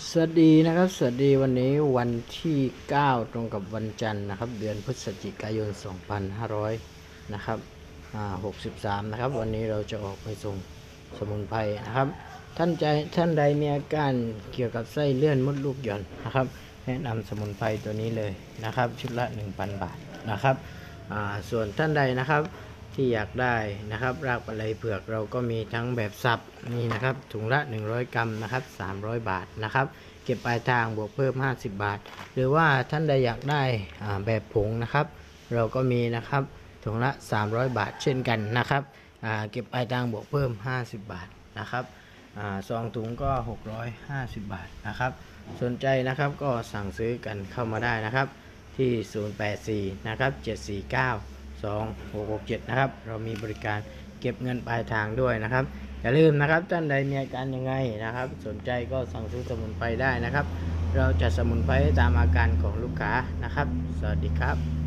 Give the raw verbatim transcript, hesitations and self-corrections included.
สวัสดีนะครับสวัสดีวันนี้วันที่เก้าตรงกับวันจันทร์นะครับเดือนพฤศจิกายนสองพันห้าร้อยนะครับอ่าหกสิบสามนะครับวันนี้เราจะออกไปส่งสมุนไพรนะครับท่านใจท่านใดมีอาการเกี่ยวกับไส้เลื่อนมดลูกหย่อนนะครับแนะนำสมุนไพรตัวนี้เลยนะครับชุดละ หนึ่งพัน บาทนะครับอ่าส่วนท่านใดนะครับที่อยากได้นะครับรากปลาไหลเผือกเราก็มีทั้งแบบสับนี่นะครับถุงละหนึ่งร้อยกรัมนะครับสามร้อยบาทนะครับเก็บปลายทางบวกเพิ่มห้าสิบบาทหรือว่าท่านใดอยากได้แบบผงนะครับเราก็มีนะครับถุงละสามร้อยบาทเช่นกันนะครับเก็บปลายทางบวกเพิ่มห้าสิบบาทนะครับซองถุงก็หกร้อยห้าสิบบาทนะครับสนใจนะครับก็สั่งซื้อกันเข้ามาได้นะครับที่ศูนย์ แปด สี่นะครับเจ็ด สี่ เก้า สอง หก หก เจ็ดนะครับเรามีบริการเก็บเงินปลายทางด้วยนะครับอย่าลืมนะครับท่านใดมีอาการยังไงนะครับสนใจก็สั่งซื้อสมุนไพรได้นะครับเราจะสมุนไพรตามอาการของลูกค้านะครับสวัสดีครับ